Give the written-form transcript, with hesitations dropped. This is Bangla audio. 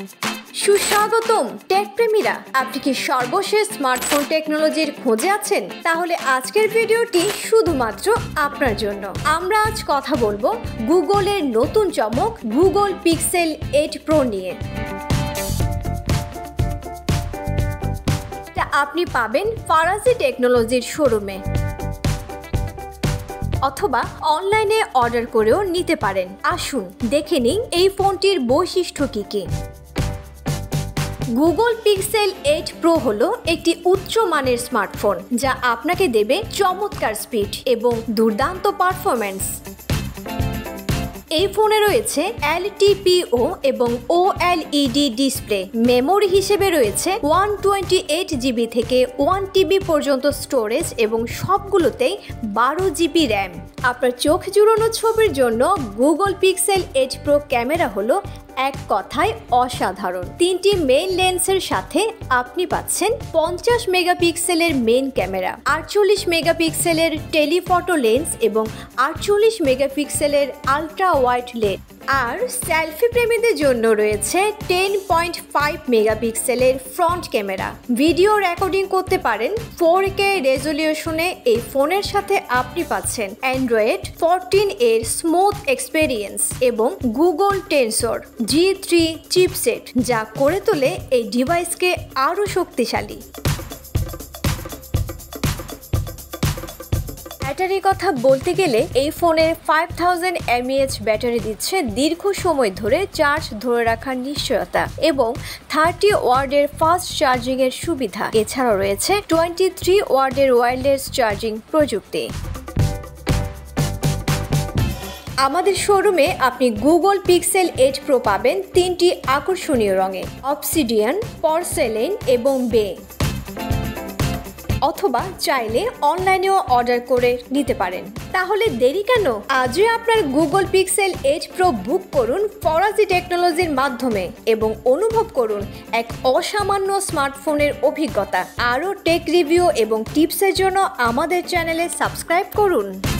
সুস্বাগতম টেক প্রেমীরা, আপনি কি সর্বশেষ স্মার্টফোন টেকনোলজির খোঁজে আছেন? তাহলে আজকের ভিডিওটি শুধুমাত্র আপনার জন্য। আমরা আজ কথা বলবো গুগলের নতুন চমক গুগল পিক্সেল 8 প্রো নিয়ে। আপনি পাবেন ফারাজি টেকনোলজির শোরুমে অথবা অনলাইনে অর্ডার করেও নিতে পারেন। আসুন দেখে নিন এই ফোনটির বৈশিষ্ট্য কি। গুগল পিক্সেল 8 প্রো হলো একটি উচ্চমানের স্মার্টফোন যা আপনাকে দেবে চমৎকার স্পিড এবং দুর্দান্ত পারফরম্যান্স। এই ফোনে রয়েছে LTPO এবং OLED ডিসপ্লে। মেমোরি হিসেবে রয়েছে 128 GB থেকে 1 TB পর্যন্ত স্টোরেজ এবং সবগুলোতেই 12 GB র্যাম। আপনার চোখ জুড়ানো ছবির জন্য গুগল পিক্সেল 8 প্রো ক্যামেরা হলো এক কথায় অসাধারণ। 3টি মেইন লেন্সের সাথে আপনি পাচ্ছেন 50 মেগাপিক্সেলের মেইন ক্যামেরা, 48 মেগাপিক্সেলের টেলিফটো লেন্স এবং 48 মেগাপিক্সেলের আলট্রা ওয়াইড লেন্স। আর সেলফি প্রেমীদের জন্য রয়েছে 10.5 মেগাপিক্সেলের ফ্রন্ট ক্যামেরা। ভিডিও রেকর্ডিং করতে পারেন 4K রেজলিউশনে। এই ফোনের সাথে আপনি পাচ্ছেন অ্যান্ড্রয়েড 14 এর স্মুথ এক্সপেরিয়েন্স এবং গুগল টেনসর G3 চিপসেট, যা করে তোলে এই ডিভাইসকে আরও শক্তিশালী। ব্যাটারির কথা বলতে গেলে এই ফোনের 5000 mAh ব্যাটারি দিচ্ছে দীর্ঘ সময় ধরে চার্জ ধরে রাখার নিশ্চয়তা এবং 30 ওয়াটের ফাস্ট চার্জিং এর সুবিধা। এছাড়াও রয়েছে 23 ওয়াটের ওয়্যারলেস চার্জিং প্রযুক্তি। আমাদের শোরুমে আপনি গুগল পিক্সেল 8 প্রো পাবেন 3টি আকর্ষণীয় রঙে: অবসিডিয়ান, পর্সেলেন এবং বে। অথবা চাইলে অনলাইনেও অর্ডার করে নিতে পারেন। তাহলে দেরি কেন? আজই আপনার গুগল পিক্সেল 8 প্রো বুক করুন ফরাজি টেকনোলজির মাধ্যমে এবং অনুভব করুন এক অসামান্য স্মার্টফোনের অভিজ্ঞতা। আরও টেক রিভিউ এবং টিপসের জন্য আমাদের চ্যানেলে সাবস্ক্রাইব করুন।